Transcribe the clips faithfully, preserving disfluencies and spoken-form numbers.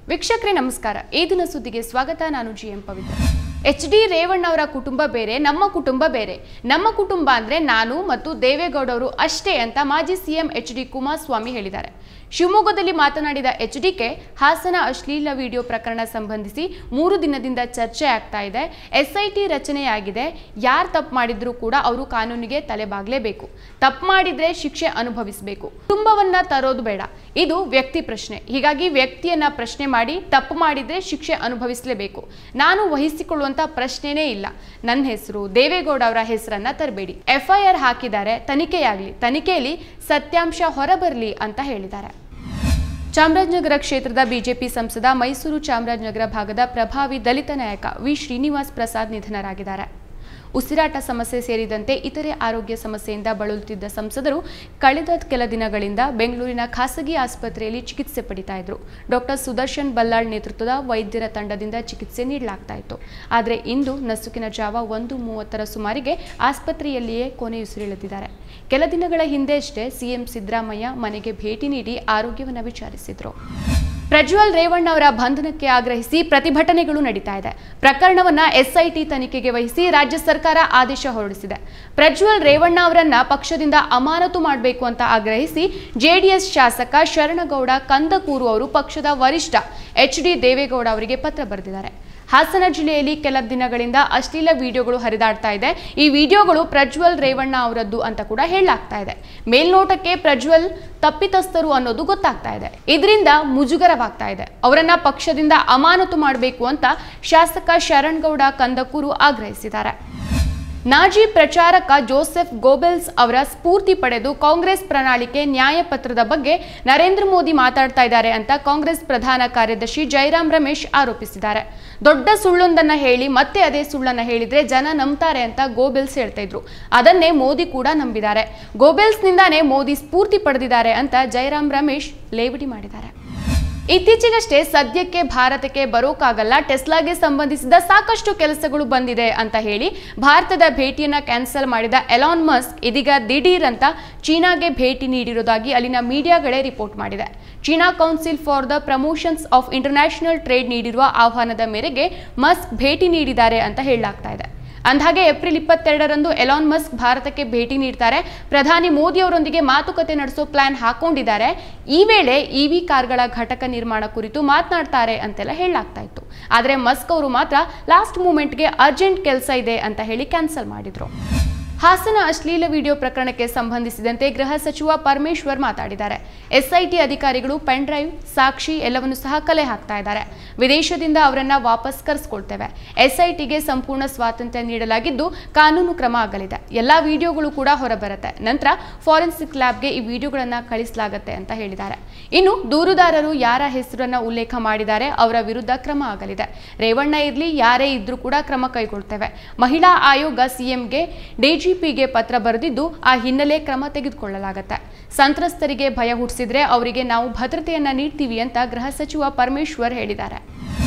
ವೀಕ್ಷಕರೇ ನಮಸ್ಕಾರ. ಈ ದಿನ ಸುದ್ದಿಗೆ ಸ್ವಾಗತ. ನಾನು G M Pavitra. H D Revanna ಅವರ ಕುಟುಂಬ ಬೇರೆ, ನಮ್ಮ ಕುಟುಂಬ ಬೇರೆ. ನಮ್ಮ ಕುಟುಂಬ ಅಂದ್ರೆ ನಾನು ಮತ್ತು ದೇವೇಗೌಡರು ಅಷ್ಟೇ ಅಂತ ಮಾಜಿ ಸಿಎಂ ಎಚ್ ಡಿ ಕುಮಾರಸ್ವಾಮಿ ಹೇಳಿದ್ದಾರೆ. ಶಿವಮೊಗ್ಗದಲ್ಲಿ ಮಾತನಾಡಿದ ಎಚ್ ಡಿ ಕೆ ಹಾಸನ ಅಶ್ಲೀಲ ವಿಡಿಯೋ ಪ್ರಕರಣ ಸಂಬಂಧಿಸಿ ಮೂರು ದಿನದಿಂದ ಚರ್ಚೆ ಆಗ್ತಾ ಇದೆ. ಎಸ್ ಐ ಟಿ ರಚನೆಯಾಗಿದೆ. ಯಾರು ತಪ್ಪು ಮಾಡಿದ್ರು ಕೂಡ ಅವರು ಕಾನೂನಿಗೆ ತಲೆಬಾಗಲೇಬೇಕು. ತಪ್ಪು ಮಾಡಿದ್ರೆ ಶಿಕ್ಷೆ ಅನುಭವಿಸಬೇಕು. ಕುಟುಂಬವನ್ನ ತರೋದು ಬೇಡ. ಇದು ವ್ಯಕ್ತಿ ಪ್ರಶ್ನೆ. ಹೀಗಾಗಿ ವ್ಯಕ್ತಿಯನ್ನ ಪ್ರಶ್ನೆ ಮಾಡಿ ತಪ್ಪು ಮಾಡಿದ್ರೆ ಶಿಕ್ಷೆ ಅನುಭವಿಸಲೇಬೇಕು. ನಾನು ವಹಿಸಿಕೊಳ್ಳುವಂತ ಪ್ರಶ್ನೆನೇ ಇಲ್ಲ. ನನ್ನ ಹೆಸರು ದೇವೇಗೌಡ ಅವರ ಹೆಸರನ್ನ ತರಬೇಡಿ. ಎಫ್ ಐ ಆರ್ ಹಾಕಿದ್ದಾರೆ, ತನಿಖೆಯಾಗಲಿ. ತನಿಖೆಯಲ್ಲಿ ಸತ್ಯಾಂಶ ಹೊರಬರಲಿ ಅಂತ ಹೇಳಿದ್ದಾರೆ. ಚಾಮರಾಜನಗರ ಕ್ಷೇತ್ರದ ಬಿಜೆಪಿ ಸಂಸದ, ಮೈಸೂರು ಚಾಮರಾಜನಗರ ಭಾಗದ ಪ್ರಭಾವಿ ದಲಿತ ನಾಯಕ ವಿ ಶ್ರೀನಿವಾಸ್ ಪ್ರಸಾದ್ ನಿಧನರಾಗಿದ್ದಾರೆ. ಉಸಿರಾಟ ಸಮಸ್ಯೆ ಸೇರಿದಂತೆ ಇತರೆ ಆರೋಗ್ಯ ಸಮಸ್ಯೆಯಿಂದ ಬಳಲುತ್ತಿದ್ದ ಸಂಸದರು ಕಳೆದ ಕೆಲ ದಿನಗಳಿಂದ ಬೆಂಗಳೂರಿನ ಖಾಸಗಿ ಆಸ್ಪತ್ರೆಯಲ್ಲಿ ಚಿಕಿತ್ಸೆ ಪಡಿತಾ ಇದ್ರು. ಡಾಕ್ಟರ್ ಸುದರ್ಶನ್ ಬಲ್ಲಾಳ್ ನೇತೃತ್ವದ ವೈದ್ಯರ ತಂಡದಿಂದ ಚಿಕಿತ್ಸೆ ನೀಡಲಾಗ್ತಾ ಇತ್ತು. ಆದರೆ ಇಂದು ನಸುಕಿನ ಜಾವ ಒಂದು ಮೂವತ್ತರ ಸುಮಾರಿಗೆ ಆಸ್ಪತ್ರೆಯಲ್ಲಿಯೇ ಕೊನೆಯುಸಿರೆಳೆದಿದ್ದಾರೆ. ಕೆಲ ದಿನಗಳ ಹಿಂದೆಯಷ್ಟೇ ಸಿಎಂ ಸಿದ್ದರಾಮಯ್ಯ ಮನೆಗೆ ಭೇಟಿ ನೀಡಿ ಆರೋಗ್ಯವನ್ನು ವಿಚಾರಿಸಿದ್ರು. ಪ್ರಜ್ವಲ್ ರೇವಣ್ಣ ಅವರ ಬಂಧನಕ್ಕೆ ಆಗ್ರಹಿಸಿ ಪ್ರತಿಭಟನೆಗಳು ನಡೀತಾ ಇದೆ. ಪ್ರಕರಣವನ್ನ ಎಸ್ ಐ ಟಿ ತನಿಖೆಗೆ ವಹಿಸಿ ರಾಜ್ಯ ಸರ್ಕಾರ ಆದೇಶ ಹೊರಡಿಸಿದೆ. ಪ್ರಜ್ವಲ್ ರೇವಣ್ಣ ಅವರನ್ನ ಪಕ್ಷದಿಂದ ಅಮಾನತು ಮಾಡಬೇಕು ಅಂತ ಆಗ್ರಹಿಸಿ ಜೆಡಿಎಸ್ ಶಾಸಕ ಶರಣಗೌಡ ಕಂದಕೂರು ಅವರು ಪಕ್ಷದ ವರಿಷ್ಠ ಎಚ್ ಡಿ ದೇವೇಗೌಡ ಅವರಿಗೆ ಪತ್ರ ಬರೆದಿದ್ದಾರೆ. ಹಾಸನ ಜಿಲ್ಲೆಯಲ್ಲಿ ಕೆಲ ದಿನಗಳಿಂದ ಅಶ್ಲೀಲ ವಿಡಿಯೋಗಳು ಹರಿದಾಡ್ತಾ ಇದೆ. ಈ ವಿಡಿಯೋಗಳು ಪ್ರಜ್ವಲ್ ರೇವಣ್ಣ ಅವರದ್ದು ಅಂತ ಕೂಡ ಹೇಳಲಾಗ್ತಾ ಇದೆ. ಮೇಲ್ನೋಟಕ್ಕೆ ಪ್ರಜ್ವಲ್ ತಪ್ಪಿತಸ್ಥರು ಅನ್ನೋದು ಗೊತ್ತಾಗ್ತಾ ಇದೆ. ಇದರಿಂದ ಮುಜುಗರವಾಗ್ತಾ ಇದೆ. ಅವರನ್ನ ಪಕ್ಷದಿಂದ ಅಮಾನತು ಮಾಡಬೇಕು ಅಂತ ಶಾಸಕ ಶರಣಗೌಡ ಕಂದಕೂರು ಆಗ್ರಹಿಸಿದ್ದಾರೆ. ನಾಜಿ ಪ್ರಚಾರಕ ಜೋಸೆಫ್ ಗೋಬೆಲ್ಸ್ ಅವರ ಸ್ಫೂರ್ತಿ ಪಡೆದು ಕಾಂಗ್ರೆಸ್ ಪ್ರಣಾಳಿಕೆ ನ್ಯಾಯಪತ್ರದ ಬಗ್ಗೆ ನರೇಂದ್ರ ಮೋದಿ ಮಾತಾಡ್ತಾ ಇದ್ದಾರೆ ಅಂತ ಕಾಂಗ್ರೆಸ್ ಪ್ರಧಾನ ಕಾರ್ಯದರ್ಶಿ ಜೈರಾಮ್ ರಮೇಶ್ ಆರೋಪಿಸಿದ್ದಾರೆ. ದೊಡ್ಡ ಸುಳ್ಳೊಂದನ್ನ ಹೇಳಿ ಮತ್ತೆ ಅದೇ ಸುಳ್ಳನ್ನ ಹೇಳಿದ್ರೆ ಜನ ನಂಬ್ತಾರೆ ಅಂತ ಗೋಬೆಲ್ಸ್ ಹೇಳ್ತಾ ಇದ್ರು. ಅದನ್ನೇ ಮೋದಿ ಕೂಡ ನಂಬಿದ್ದಾರೆ. ಗೋಬೆಲ್ಸ್ ನಿಂದಾನೇ ಮೋದಿ ಸ್ಫೂರ್ತಿ ಪಡೆದಿದ್ದಾರೆ ಅಂತ ಜೈರಾಮ್ ರಮೇಶ್ ಲೇವಡಿ ಮಾಡಿದ್ದಾರೆ. ಇತ್ತೀಚೆಗಷ್ಟೇ ಸದ್ಯಕ್ಕೆ ಭಾರತಕ್ಕೆ ಬರೋಕ್ಕಾಗಲ್ಲ, ಟೆಸ್ಲಾಗೆ ಸಂಬಂಧಿಸಿದ ಸಾಕಷ್ಟು ಕೆಲಸಗಳು ಬಂದಿದೆ ಅಂತ ಹೇಳಿ ಭಾರತದ ಭೇಟಿಯನ್ನ ಕ್ಯಾನ್ಸಲ್ ಮಾಡಿದ ಎಲಾನ್ ಮಸ್ಕ್ ಇದೀಗ ದಿಢೀರ್ ಅಂತ ಚೀನಾಗೆ ಭೇಟಿ ನೀಡಿರುವುದಾಗಿ ಅಲ್ಲಿನ ಮೀಡಿಯಾಗಳೇ ರಿಪೋರ್ಟ್ ಮಾಡಿದೆ. China council for the promotions of international trade ನೀಡಿರುವ ಆಹ್ವಾನದ ಮೇರೆಗೆ ಮಸ್ಕ್ ಭೇಟಿ ನೀಡಿದ್ದಾರೆ ಅಂತ ಹೇಳಲಾಗ್ತಾ ಇದೆ. ಅಂದಹಾಗೆ ಏಪ್ರಿಲ್ ಇಪ್ಪತ್ತೆರಡರಂದು ಎಲಾನ್ ಮಸ್ಕ್ ಭಾರತಕ್ಕೆ ಭೇಟಿ ನೀಡ್ತಾರೆ. ಪ್ರಧಾನಿ ಮೋದಿ ಅವರೊಂದಿಗೆ ಮಾತುಕತೆ ನಡೆಸೋ ಪ್ಲಾನ್ ಹಾಕೊಂಡಿದ್ದಾರೆ. ಈ ವೇಳೆ ಇವಿ ಕಾರ್ಗಳ ಘಟಕ ನಿರ್ಮಾಣ ಕುರಿತು ಮಾತನಾಡ್ತಾರೆ ಅಂತೆಲ್ಲ ಹೇಳಲಾಗ್ತಾ ಇತ್ತು. ಆದರೆ ಮಸ್ಕ್ ಅವರು ಮಾತ್ರ ಲಾಸ್ಟ್ ಮೂಮೆಂಟ್ಗೆ ಅರ್ಜೆಂಟ್ ಕೆಲಸ ಇದೆ ಅಂತ ಹೇಳಿ ಕ್ಯಾನ್ಸಲ್ ಮಾಡಿದ್ರು. ಹಾಸನ ಅಶ್ಲೀಲ ವಿಡಿಯೋ ಪ್ರಕರಣಕ್ಕೆ ಸಂಬಂಧಿಸಿದಂತೆ ಗೃಹ ಸಚಿವ ಪರಮೇಶ್ವರ್ ಮಾತಾಡಿದ್ದಾರೆ. ಎಸ್ ಐ ಟಿ ಅಧಿಕಾರಿಗಳು ಪೆನ್ ಡ್ರೈವ್, ಸಾಕ್ಷಿ ಎಲ್ಲವನ್ನು ಸಹ ಕಲೆ ಹಾಕ್ತಾ ಇದ್ದಾರೆ. ವಿದೇಶದಿಂದ ಅವರನ್ನ ವಾಪಸ್ ಕರೆಸ್ಕೊಳ್ತೇವೆ. ಎಸ್ ಐ ಟಿಗೆ ಸಂಪೂರ್ಣ ಸ್ವಾತಂತ್ರ್ಯ ನೀಡಲಾಗಿದ್ದು ಕಾನೂನು ಕ್ರಮ ಆಗಲಿದೆ. ಎಲ್ಲಾ ವಿಡಿಯೋಗಳು ಕೂಡ ಹೊರಬರುತ್ತೆ. ನಂತರ ಫಾರೆನ್ಸಿಕ್ ಲ್ಯಾಬ್ಗೆ ಈ ವಿಡಿಯೋಗಳನ್ನ ಕಳಿಸಲಾಗುತ್ತೆ ಅಂತ ಹೇಳಿದ್ದಾರೆ. ಇನ್ನು ದೂರುದಾರರು ಯಾರ ಹೆಸರನ್ನ ಉಲ್ಲೇಖ ಮಾಡಿದ್ದಾರೆ ಅವರ ವಿರುದ್ಧ ಕ್ರಮ ಆಗಲಿದೆ. ರೇವಣ್ಣ ಇರ್ಲಿ ಯಾರೇ ಇದ್ರೂ ಕೂಡ ಕ್ರಮ ಕೈಗೊಳ್ತೇವೆ. ಮಹಿಳಾ ಆಯೋಗ ಸಿಎಂಗೆ ಡಿಜಿಪಿಗೆ ಪತ್ರ ಬರೆದಿದ್ದು ಆ ಹಿನ್ನೆಲೆ ಕ್ರಮ ತೆಗೆದುಕೊಳ್ಳಲಾಗುತ್ತೆ. ಸಂತ್ರಸ್ತರಿಗೆ ಭಯ ಹುಟ್ಟಿಸಿದ್ರೆ ಅವರಿಗೆ ನಾವು ಭದ್ರತೆಯನ್ನ ನೀಡ್ತೀವಿ ಅಂತ ಗೃಹ ಸಚಿವ ಪರಮೇಶ್ವರ್ ಹೇಳಿದ್ದಾರೆ.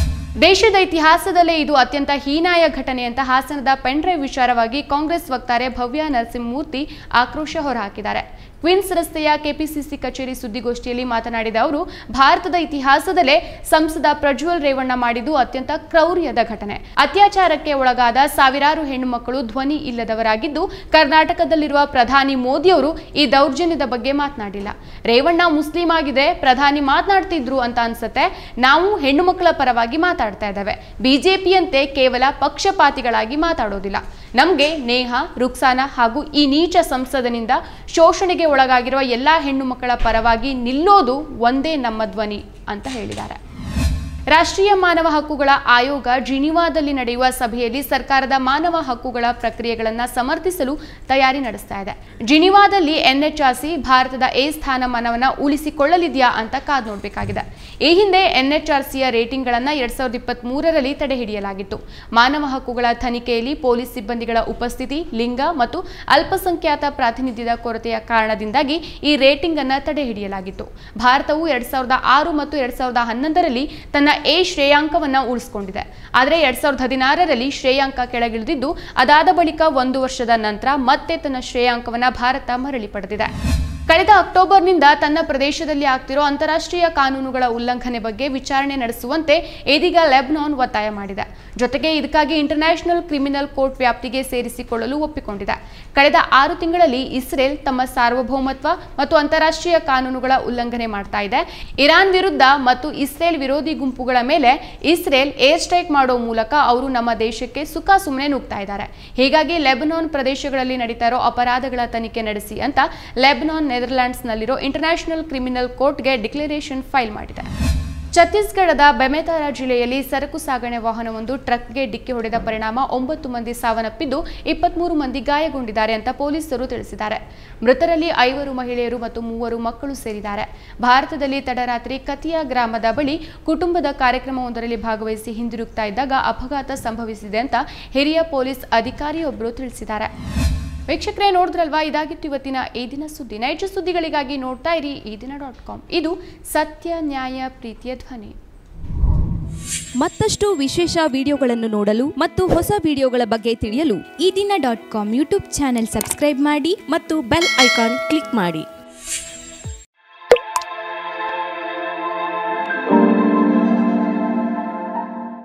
ದೇಶದ ಇತಿಹಾಸದಲ್ಲೇ ಇದು ಅತ್ಯಂತ ಹೀನಾಯ ಘಟನೆ ಅಂತ ಹಾಸನದ ಪೆನ್ ಡ್ರೈವ್ ವಿಚಾರವಾಗಿ ಕಾಂಗ್ರೆಸ್ ವಕ್ತಾರೆ ಭವ್ಯ ನರಸಿಂಹಮೂರ್ತಿ ಆಕ್ರೋಶ ಹೊರಹಾಕಿದ್ದಾರೆ. ಕ್ವೀನ್ಸ್ ರಸ್ತೆಯ ಕೆಪಿಸಿಸಿ ಕಚೇರಿ ಸುದ್ದಿಗೋಷ್ಠಿಯಲ್ಲಿ ಮಾತನಾಡಿದ ಅವರು, ಭಾರತದ ಇತಿಹಾಸದಲ್ಲೇ ಸಂಸದ ಪ್ರಜ್ವಲ್ ರೇವಣ್ಣ ಮಾಡಿದ್ದು ಅತ್ಯಂತ ಕ್ರೌರ್ಯದ ಘಟನೆ. ಅತ್ಯಾಚಾರಕ್ಕೆ ಒಳಗಾದ ಸಾವಿರಾರು ಹೆಣ್ಣು ಮಕ್ಕಳು ಧ್ವನಿ ಇಲ್ಲದವರಾಗಿದ್ದು ಕರ್ನಾಟಕದಲ್ಲಿರುವ ಪ್ರಧಾನಿ ಮೋದಿ ಅವರು ಈ ದೌರ್ಜನ್ಯದ ಬಗ್ಗೆ ಮಾತನಾಡಿಲ್ಲ. ರೇವಣ್ಣ ಮುಸ್ಲಿಂ ಆಗಿದೆ ಪ್ರಧಾನಿ ಮಾತನಾಡ್ತಿದ್ರು ಅಂತ ಅನ್ಸುತ್ತೆ. ನಾವು ಹೆಣ್ಣು ಮಕ್ಕಳ ಪರವಾಗಿ ಮಾತಾಡ್ತಾ ಇದ್ದೇವೆ. ಬಿಜೆಪಿಯಂತೆ ಕೇವಲ ಪಕ್ಷಪಾತಿಗಳಾಗಿ ಮಾತಾಡೋದಿಲ್ಲ. ನಮ್ಗೆ ನೇಹ, ರುಕ್ಸಾನಾ ಹಾಗೂ ಈ ನೀಚ ಸಂಸದನಿಂದ ಶೋಷಣೆಗೆ ಒಳಗಾಗಿರುವ ಎಲ್ಲಾ ಹೆಣ್ಣು ಮಕ್ಕಳ ಪರವಾಗಿ ನಿಲ್ಲೋದು ಒಂದೇ ನಮ್ಮ ಧ್ವನಿ ಅಂತ ಹೇಳಿದ್ದಾರೆ. ರಾಷ್ಟ್ರೀಯ ಮಾನವ ಹಕ್ಕುಗಳ ಆಯೋಗ ಜಿನಿವಾದಲ್ಲಿ ನಡೆಯುವ ಸಭೆಯಲ್ಲಿ ಸರ್ಕಾರದ ಮಾನವ ಹಕ್ಕುಗಳ ಪ್ರಕ್ರಿಯೆಗಳನ್ನು ಸಮರ್ಥಿಸಲು ತಯಾರಿ ನಡೆಸ್ತಾ ಇದೆ. ಜಿನಿವಾದಲ್ಲಿ ಎನ್ಎಚ್ಆರ್ಸಿ ಭಾರತದ ಎ ಸ್ಥಾನಮಾನವನ್ನು ಉಳಿಸಿಕೊಳ್ಳಲಿದೆಯಾ ಅಂತ ಕಾದು ನೋಡಬೇಕಾಗಿದೆ. ಈ ಹಿಂದೆ ಎನ್ಎಚ್ಆರ್ಸಿಯ ರೇಟಿಂಗ್ಗಳನ್ನು ಎರಡ್ ಸಾವಿರದ ಇಪ್ಪತ್ತ್ ಮೂರರಲ್ಲಿ ತಡೆ ಹಿಡಿಯಲಾಗಿತ್ತು. ಮಾನವ ಹಕ್ಕುಗಳ ತನಿಖೆಯಲ್ಲಿ ಪೊಲೀಸ್ ಸಿಬ್ಬಂದಿಗಳ ಉಪಸ್ಥಿತಿ, ಲಿಂಗ ಮತ್ತು ಅಲ್ಪಸಂಖ್ಯಾತ ಪ್ರಾತಿನಿಧ್ಯದ ಕೊರತೆಯ ಕಾರಣದಿಂದಾಗಿ ಈ ರೇಟಿಂಗ್ ಅನ್ನು ತಡೆ ಹಿಡಿಯಲಾಗಿತ್ತು. ಭಾರತವು ಎರಡ್ ಸಾವಿರದ ಆರು ಮತ್ತು ಎರಡ್ ಸಾವಿರದ ಹನ್ನೊಂದರಲ್ಲಿ ತನ್ನ ಎ ಶ್ರೇಯಾಂಕವನ್ನ ಉಳಿಸಿಕೊಂಡಿದೆ. ಆದರೆ ಎರಡ್ ಸಾವಿರದ ಹದಿನಾರರಲ್ಲಿ ಶ್ರೇಯಾಂಕ ಕೆಳಗಿಳಿದಿದ್ದು ಅದಾದ ಬಳಿಕ ಒಂದು ವರ್ಷದ ನಂತರ ಮತ್ತೆ ತನ್ನ ಶ್ರೇಯಾಂಕವನ್ನ ಭಾರತ ಮರಳಿ ಪಡೆದಿದೆ. ಕಳೆದ ಅಕ್ಟೋಬರ್ನಿಂದ ತನ್ನ ಪ್ರದೇಶದಲ್ಲಿ ಆಗ್ತಿರೋ ಅಂತಾರಾಷ್ಟ್ರೀಯ ಕಾನೂನುಗಳ ಉಲ್ಲಂಘನೆ ಬಗ್ಗೆ ವಿಚಾರಣೆ ನಡೆಸುವಂತೆ ಇದೀಗ ಲೆಬನಾನ್ ಒತ್ತಾಯ ಮಾಡಿದೆ. ಜೊತೆಗೆ ಇದಕ್ಕಾಗಿ ಇಂಟರ್ನ್ಯಾಷನಲ್ ಕ್ರಿಮಿನಲ್ ಕೋರ್ಟ್ ವ್ಯಾಪ್ತಿಗೆ ಸೇರಿಸಿಕೊಳ್ಳಲು ಒಪ್ಪಿಕೊಂಡಿದೆ. ಕಳೆದ ಆರು ತಿಂಗಳಲ್ಲಿ ಇಸ್ರೇಲ್ ತಮ್ಮ ಸಾರ್ವಭೌಮತ್ವ ಮತ್ತು ಅಂತಾರಾಷ್ಟ್ರೀಯ ಕಾನೂನುಗಳ ಉಲ್ಲಂಘನೆ ಮಾಡ್ತಾ ಇದೆ. ಇರಾನ್ ವಿರುದ್ಧ ಮತ್ತು ಇಸ್ರೇಲ್ ವಿರೋಧಿ ಗುಂಪುಗಳ ಮೇಲೆ ಇಸ್ರೇಲ್ ಏರ್ ಸ್ಟ್ರೈಕ್ ಮಾಡೋ ಮೂಲಕ ಅವರು ನಮ್ಮ ದೇಶಕ್ಕೆ ಸುಖ ಸುಮ್ಮನೆ ನುಗ್ತಾ ಇದ್ದಾರೆ. ಹೀಗಾಗಿ ಲೆಬನಾನ್ ಪ್ರದೇಶಗಳಲ್ಲಿ ನಡೀತಾ ಇರೋ ಅಪರಾಧಗಳ ತನಿಖೆ ನಡೆಸಿ ಅಂತ ಲೆಬನಾನ್ ನೆದರ್ಲ್ಯಾಂಡ್ಸ್ನಲ್ಲಿರೋ ಇಂಟರ್ನ್ಯಾಷನಲ್ ಕ್ರಿಮಿನಲ್ ಕೋರ್ಟ್ಗೆ ಡಿಕ್ಲರೇಷನ್ ಫೈಲ್ ಮಾಡಿದೆ. ಛತ್ತೀಸ್ಗಢದ ಬೆಮೆತಾರಾ ಜಿಲ್ಲೆಯಲ್ಲಿ ಸರಕು ಸಾಗಣೆ ವಾಹನವೊಂದು ಟ್ರಕ್ಗೆ ಡಿಕ್ಕಿ ಹೊಡೆದ ಪರಿಣಾಮ ಒಂಬತ್ತು ಮಂದಿ ಸಾವನ್ನಪ್ಪಿದ್ದು ಇಪ್ಪತ್ಮೂರು ಮಂದಿ ಗಾಯಗೊಂಡಿದ್ದಾರೆ ಅಂತ ಪೊಲೀಸರು ತಿಳಿಸಿದ್ದಾರೆ. ಮೃತರಲ್ಲಿ ಐವರು ಮಹಿಳೆಯರು ಮತ್ತು ಮೂವರು ಮಕ್ಕಳು ಸೇರಿದ್ದಾರೆ. ಭಾರತದಲ್ಲಿ ತಡರಾತ್ರಿ ಕತಿಯಾ ಗ್ರಾಮದ ಬಳಿ ಕುಟುಂಬದ ಕಾರ್ಯಕ್ರಮವೊಂದರಲ್ಲಿ ಭಾಗವಹಿಸಿ ಹಿಂದಿರುಗ್ತಾ ಇದ್ದಾಗ ಅಪಘಾತ ಸಂಭವಿಸಿದೆ ಅಂತ ಹಿರಿಯ ಪೊಲೀಸ್ ಅಧಿಕಾರಿಯೊಬ್ಬರು ತಿಳಿಸಿದ್ದಾರೆ. ವೀಕ್ಷಕರೇ, ನೋಡಿದ್ರಲ್ವಾ, ಇದಾಗಿತ್ತು ಇವತ್ತಿನ ಈ ದಿನ ಸುದ್ದಿ. ನೈಜ ಸುದ್ದಿಗಳಿಗಾಗಿ ನೋಡ್ತಾ ಇರಿ ಈ ದಿನ ಡಾಟ್ ಕಾಮ್. ಇದು ಸತ್ಯ, ನ್ಯಾಯ, ಪ್ರೀತಿಯ ಧ್ವನಿ. ಮತ್ತಷ್ಟು ವಿಶೇಷ ವಿಡಿಯೋಗಳನ್ನು ನೋಡಲು ಮತ್ತು ಹೊಸ ವಿಡಿಯೋಗಳ ಬಗ್ಗೆ ತಿಳಿಯಲು Eedina dot com YouTube channel subscribe ಮಾಡಿ ಮತ್ತು ಬೆಲ್ ಐಕಾನ್ ಕ್ಲಿಕ್ ಮಾಡಿ.